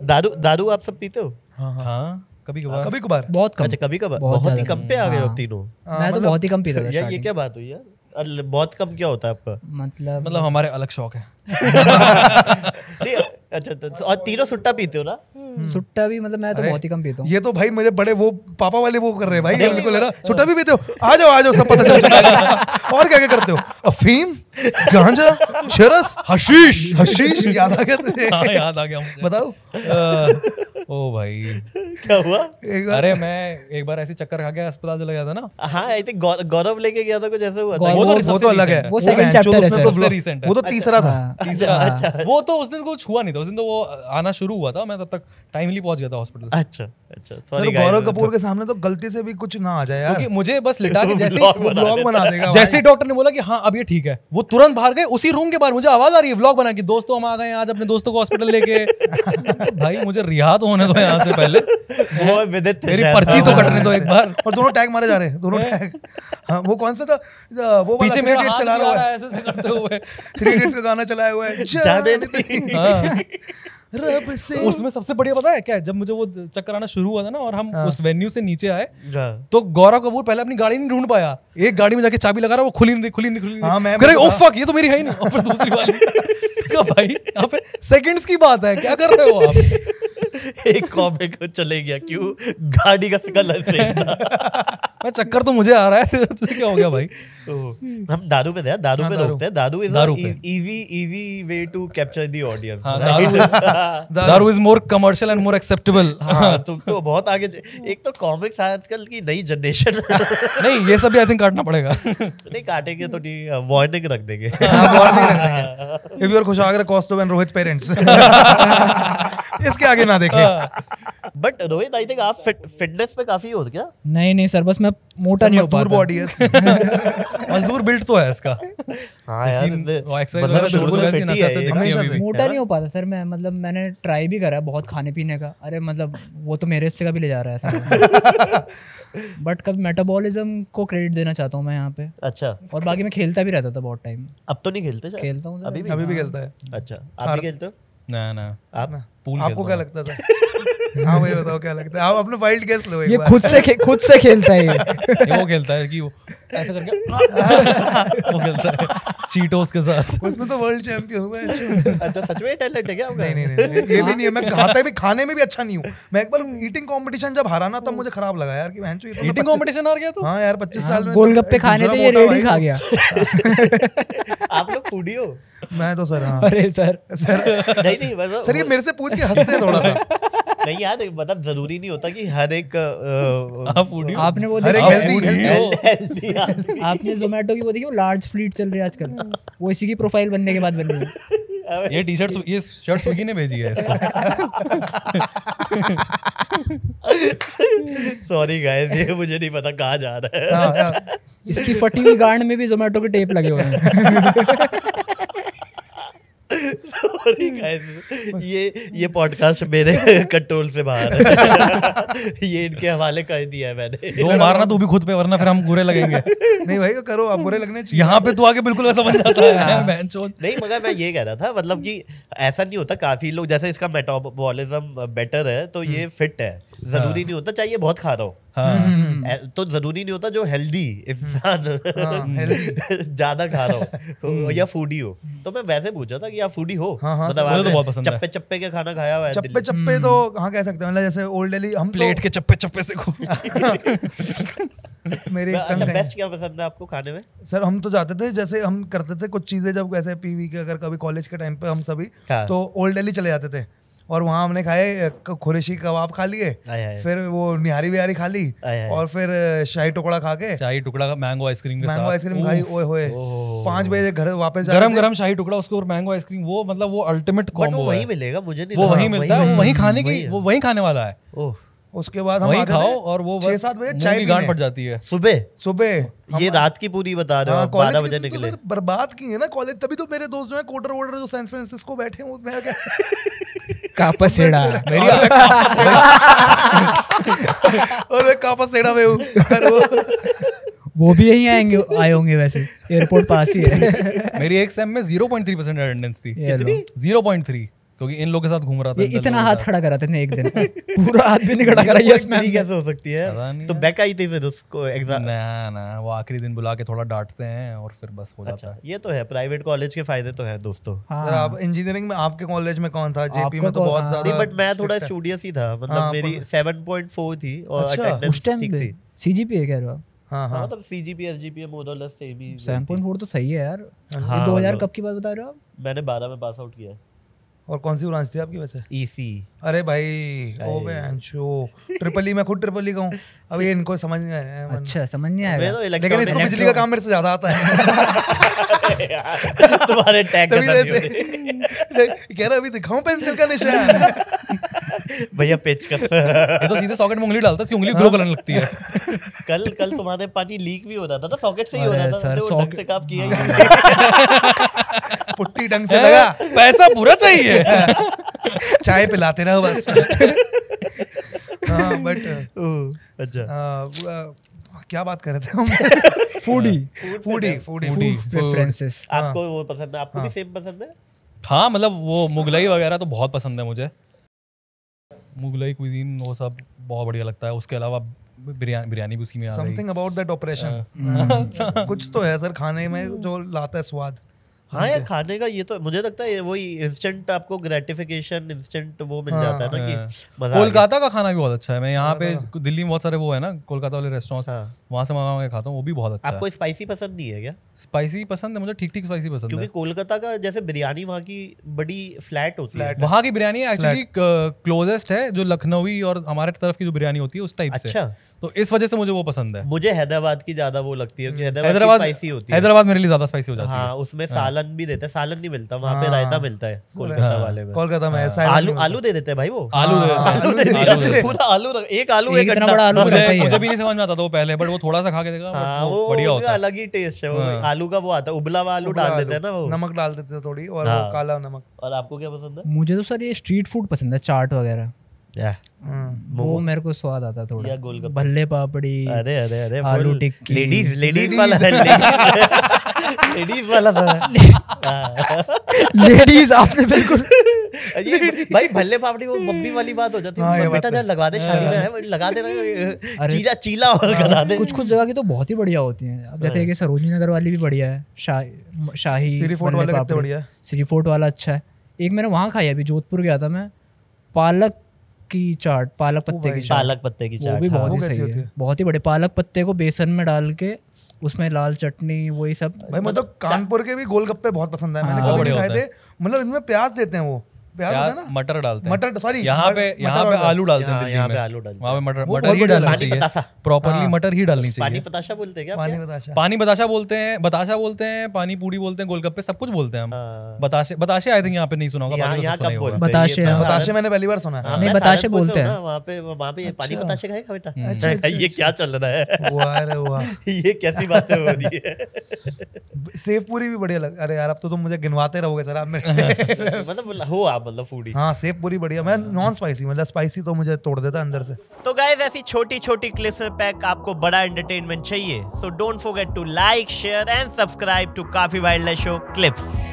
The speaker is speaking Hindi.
दारू दारू आप सब पीते हो? हाँ कभी कभार बहुत कम। अच्छा कभी कभार, बहुत ही कम पे आ गए हो तीनों। मैं तो बहुत ही कम पीता था यार ये starting। क्या बात हुई यार, बहुत कम क्या होता है आपका? मतलब हमारे अलग शौक है। नहीं, अच्छा तो और तीनों सुट्टा पीते हो ना? सुट्टा भी मतलब मैं तो बहुत ही कम पीता हूँ। ये तो भाई मुझे बड़े वो पापा वाले वो कर रहे हैं भाई, ये बिल्कुल है ना, सुट्टा भी पीते हो, आ जाओ सब पता चल चुका है। और क्या क्या करते हो? अफीम, गांजा, चरस, हशीश याद आ गया तुझे? हाँ याद आ गया मुझे। बताओ। ओ भाई क्या हुआ? अरे मैं एक बार ऐसे चक्कर खा के अस्पताल चला गया था ना। हाँ आई थिंक गौरव लेके गया था, कुछ ऐसा हुआ था। वो तो अलग है, वो सेकंड चैप्टर है सर। सबसे recent है। वो तो तीसरा था। अच्छा वो तो उस दिन कुछ हुआ नहीं था, उस दिन तो वो आना शुरू हुआ था, मैं तब तक टाइमली पहुंच गया था हॉस्पिटल। अच्छा सर सॉरी गौरव कपूर के सामने तो गलती से भी कुछ ना आ जाए यार, क्योंकि मुझे बस लिटा के जैसे व्लॉग बना देगा। जैसे डॉक्टर ने बोला कि हाँ अब ये ठीक है, वो तुरंत बाहर गए। उसी रूम के बाहर मुझे आवाज आ रही है व्लॉग बना के, दोस्तों हम आ गए आज अपने दोस्तों को हॉस्पिटल लेके। भाई मुझे रिहा तो होने दो यहाँ से पहले, वो विदित मेरी पर्ची तो कटने दो एक बार। और दोनों टैग मारे जा रहे हैं, दोनों टैग। हाँ, वो कौन सा था वो पीछे मेरा हाथ चला चला रहा रहा है, है ऐसे करते हुए। 3 Idiots का गाना चलाया हुआ है, जाने नहीं। हाँ। रब से। उसमें सबसे बढ़िया पता है क्या, जब मुझे वो चक्कर आना शुरू हुआ था ना और हम उस वेन्यू से नीचे आए, तो गौरव कपूर पहले अपनी गाड़ी नहीं ढूंढ पाया। एक गाड़ी में जाके चाबी लगा रहा, वो खुली नहीं। हाँ, मैं कह रहे ओ फक ये तो मेरी है ही नहीं। और फिर दूसरी वाली कहा भाई यहाँ पे सेकंड्स की बात है, क्या कर रहे हो आप? एक कॉमिक चले गया, क्यों? गाड़ी का सिग्नल ऐसे ही था। मैं चक्कर तो मुझे आ रहा है, तुझे क्या हो गया भाई? हम दारू पे थे, दारू पे रोकते हैं। दारू इज दारू पे। Easy way to capture the audience. Daru is more commercial and more acceptable. हाँ तुम तो बहुत आगे। एक तो कॉमिक्स आजकल की नई जनरेशन। नहीं ये सब भी आई थिंक काटना पड़ेगा। नहीं काटेंगे तो नहीं, वार्निंग रख देंगे। If you are Kushagra Kaustuv and Rohit's parents, इसके आगे ना देखें। बट रोहित आई थिंक आप फिटनेस पे काफी हो क्या? नहीं सर, बस मैं मोटा नहीं हो मजदूर पाता। बॉडी है, मजदूर बिल्ट तो है इसका। हाँ यार मतलब बिल्कुल fit ही है ये। हमेशा से। मोटा नहीं हो पाता सर मैं, मतलब मैंने ट्राई भी करा है बहुत खाने पीने का। अरे मतलब वो तो मेरे हिस्से का भी ले जा रहा है बट कब मेटाबॉलिज्म को क्रेडिट देना चाहता हूँ मैं यहाँ पे। अच्छा और बाकी मैं खेलता भी रहता था बहुत टाइम। अब तो नहीं खेलते शायद? खेलता हूँ अभी भी? अभी भी खेलता है। अच्छा आप भी खेलते हो? ना आप पूल आपको क्या लगता था? हाँ वही बताओ क्या लगता है, आप अपने वाइल्ड गेस लो एक ये बार। खुद से खेलता है ये। वो खेलता है कि वो ऐसा करके वो खेलता है चीटोस के साथ। उसमें तो वर्ल्ड चैंपियन हुआ है। अच्छा सच में टैलेंट है क्या आपका? नहीं ये भी नहीं है, मैं खाता भी खाने में भी अच्छा नहीं हूँ। मैं एक बार ईटिंग कंपटीशन जब हारा ना तब मुझे खराब लगा यार कि बहनचोद ये तो ईटिंग कंपटीशन हार गया तो। हाँ यार 25 साल में गोलगप्पे खाने थे, ये रेडी खा गया। आप लोग फूडी हो? मैं तो सर हाँ अरे सर नहीं मतलब सर ये मेरे से पूछ के हंसते हैं थोड़ा सा। नहीं यार मतलब जरूरी नहीं होता कि हर एक आपने वो हर एक healthy आपने जोमेटो की वो देखी, वो लार्ज फ्लीट चल रही है आजकल, वो इसी की प्रोफाइल बनने के बाद बन रही है। ये शर्ट स्विगी ने भेजी है इसको। सॉरी गाइस ये मुझे नहीं पता कहाँ जा रहा है। इसकी फटी हुई गांड में भी जोमेटो के टेप लगे हुए हैं। सॉरी गाइस ये पॉडकास्ट मेरे कंट्रोल से बाहर है। ये इनके हवाले कर दिया है मैंने। दो मारना तू भी खुद पे, वरना फिर हम बुरे लगेंगे। नहीं भाई करो, आप बुरे लगने चाहिए। यहाँ पे तू आके बिल्कुल ऐसा बन जाता है बहनचोद। नहीं मगर मैं ये कह रहा था मतलब कि ऐसा नहीं होता, काफी लोग जैसे इसका मेटाबॉलिज्म बेटर है तो ये फिट है, जरूरी नहीं होता चाहिए बहुत खा रहा हो। तो जरूरी नहीं होता जो हेल्दी इंसान ज्यादा खा रहा हो या फूडी हो। तो मैं वैसे पूछा था कि आप फूडी हो? मतलब मुझे तो बहुत पसंद है। चप्पे चप्पे के खाना खाया हुआ है? चप्पे तो हाँ कह सकते हैं, मतलब जैसे ओल्ड दिल्ली हम प्लेट के चप्पे से मेरे अच्छा बेस्ट क्या पसंद है आपको खाने में? सर हम तो जाते थे, जैसे हम करते थे कुछ चीजें जब ऐसे पीवी के अगर कभी कॉलेज के टाइम पे हम सभी तो ओल्ड दिल्ली चले जाते थे और वहाँ हमने खाए खुरेशी कबाब खा लिए, फिर वो निहारी बिहारी खा ली और फिर शाही टुकड़ा खा के, शाही टुकड़ा का मैंगो आइसक्रीम के साथ, मैंगो आइसक्रीम खाई। ओए होए 5 बजे घर वापस गरम शाही टुकड़ा उसके और मैंगो आइसक्रीम, वो मतलब वो अल्टीमेट कॉम्बो है। वही मिलेगा मुझे नहीं, वो वही मिलता है, वो वही खाने की, वो वही खाने वाला है। उसके बाद हम वही खाओ और वो 6-7 बजे चाय की गांठ पड़ जाती है। सुबह ये रात की पूरी बता रहे हो, 12 बजे निकले। बर्बाद की है ना कॉलेज, तभी तो मेरे दोस्त जो है कोडर वोडर जो सैन फ्रांसिस्को बैठे हैं उसमें क्या कापासेड़ा मेरी और कापासेड़ा में हूँ। वो भी यहीं आए होंगे वैसे, एयरपोर्ट पास ही है। मेरी एक सेम में 0.3% अटेंडेंस थी। कितनी? 0.3 क्योंकि इन लोगों के साथ घूम रहा था। ये इतना हाथ खड़ा करा था एक दिन पूरा हाथ भी नहीं खड़ा करा। यस मैम कैसे हो सकती है? तो बैक आई थी फिर उसको एग्जाम? ना वो आखिरी दिन बुला के थोड़ा डांटते हैं और फिर बस हो जाता है। ये तो है, प्राइवेट कॉलेज के फायदे तो है दोस्तों। सर आप इंजीनियरिंग में आपके कॉलेज में कौन था? जेपी में तो बहुत ज्यादा। बट मैं थोड़ा स्टूडियस ही था, मतलब मेरी 7.4 थी और अटेंडेंस ठीक थी। सीजीपीए कह रहे हो? हाँ हाँ, मतलब सीजीपीए एसजीपीए मोर और लेस सेम ही। 7.4 तो सही है यार। ये 2000 कब की बात बता रहे हो आप? मैंने 12 में पास आउट किया। और कौन सी ब्रांच थी आपकी वैसे? ईसी। अरे भाई ओ बेंचो, ट्रिपल ई, मैं खुद ट्रिपल ई का हूँ। अब ये इनको समझ नहीं आया। अच्छा समझ नहीं आया, लेकिन इसको बिजली का काम मेरे से ज्यादा आता है। तुम्हारे टैग कह रहा अभी दिखाऊं पेंसिल का निशान? भैया पेचकस। ये तो सीधे सॉकेट में उंगली डालता है, इसकी उंगली ग्लो करने लगती है। कल तुम्हारे पानी लीक भी हो रहा था ना, सॉकेट से ही हो रहा था। तो ढंग से काम किया ही पुट्टी ढंग से लगा, पैसा पूरा चाहिए। चाय पिलाते रहो बस। हाँ बट अच्छा क्या बात कर रहे थे हम? Foodie preferences. आपको वो पसंद है? आपको भी सेम पसंद है? हाँ मतलब वो मुगलाई वगैरह तो बहुत पसंद है मुझे। मुगलाई कुजीन वो सब बहुत बढ़िया लगता है। उसके अलावा बिरयानी भी उसी में आ गई। Something about that operation. कुछ तो है सर खाने में जो लाता है स्वाद। हाँ यार, खाने का ये तो मुझे लगता है वही इंस्टेंट आपको ग्रेटिफिकेशन, इंस्टेंट वो मिल जाता है ना कि मजा। कोलकाता का खाना भी बहुत अच्छा है। मैं यहाँ पे दिल्ली में बहुत सारे वो है ना कोलकाता वाले रेस्टोरेंट्स, वहाँ से मंगा के खाता हूँ, वो भी बहुत अच्छा है। आपको स्पाइसी पसंद नहीं है क्या? स्पाइसी पसंद है मुझे, ठीक ठीक स्पाइसी पसंद है। क्योंकि कोलकाता का जैसे बिरयानी वहाँ की बड़ी फ्लैट होती है। वहाँ की बिरयानी एक्चुअली क्लोजेस्ट है जो लखनवी और हमारे तरफ की जो बिरयानी होती है उस टाइप से। अच्छा, तो इस वजह से मुझे वो पसंद है। मुझे हैदराबाद की ज्यादा वो लगती है कि हैदराबाद स्पाइसी होती है। हैदराबाद मेरे लिए ज्यादा स्पाइसी हो जाती है। हाँ, उसमें सालन भी देते हैं। सालन नहीं मिलता वहाँ पे, रायता मिलता है कोलकाता वाले में। कोलकाता में आलू दे देते हैं भाई, वो आलू दे देते हैं। पूरा आलू, एक आलू एक इतना बड़ा आलू मुझे भी नहीं समझ में आता था वो पहले, बट वो थोड़ा सा खा के देखा, वो बढ़िया होता है। अलग ही टेस्ट है। वो आलू का वो आता है, उबला हुआ आलू डाल देते हैं ना, वो नमक डाल देते हैं थोड़ी, और वो काला नमक। और आपको क्या पसंद है? मुझे तो सर ये स्ट्रीट फूड पसंद है, चाट वगैरह। वो मेरे को स्वाद आता थोड़ा। या गोलगप्पे, भल्ले पापड़ी, अरे अरे अरे, आलू टिक्की। लेडीज वाला है। लेडीज वाला था। लेडीज आपने बिल्कुल ये भाई भल्ले पापड़ी वो मम्मी वाली बात हो जाती है। बेटा जब लगा दे, शादी में है लगा देना, चीला और करा दे। कुछ कुछ जगह की तो बहुत ही बढ़िया होती हैं। अब जैसे कि सरोजनी नगर वाली भी बढ़िया है, शाही सीरी फोर्ट वाला कितना बढ़िया है। सीरी फोर्ट वाला अच्छा है। एक मैंने वहाँ खाई, अभी जोधपुर गया था मैं, पालक की चाट, पालक पत्ते की चाट। पालक पत्ते की चाट वो भी बहुत ही सही है, बहुत ही बड़े। पालक पत्ते को बेसन में डाल के उसमें लाल चटनी, वही सब। भाई मतलब कानपुर के भी गोलगप्पे बहुत पसंद है, मैंने कभी नहीं खाए थे। मतलब इनमें प्याज देते हैं, वो प्याज होता है ना, मटर डालते हैं, मटर सॉरी यहाँ पे आलू डालते हैं दिल्ली में, वहाँ पे मटर ही डालनी चाहिए, प्रॉपर्ली मटर ही डालनी चाहिए। पानी बताशा बोलते हैं क्या? पानी बताशा बोलते हैं, बताशा बोलते हैं, पानी पूरी बोलते हैं, गोलगप्पे सब कुछ बोलते हैं हम। बताशे आई थिंक यहाँ पे नहीं सुना होगा। बताशे मैंने पहली बार सुना है। नहीं, बताशे बोलते हैं वहाँ पे। पानी बताशे खाएगा बेटा? ये क्या चल रहा है? ये कैसी बातें हो रही है? सेव पूरी भी बढ़िया लग। अरे यार अब तो तुम मुझे गिनवाते रहोगे सर आप मेरे। मतलब हो आप मतलब फूडी। हाँ, सेव पूरी बढ़िया। मैं नॉन स्पाइसी, मतलब स्पाइसी तो मुझे तोड़ देता अंदर से। तो गाइस, ऐसी छोटी छोटी क्लिप्स में पैक आपको बड़ा एंटरटेनमेंट चाहिए, so don't forget to like, share and subscribe to काफी वाइल्ड लाइफ शो क्लिप्स।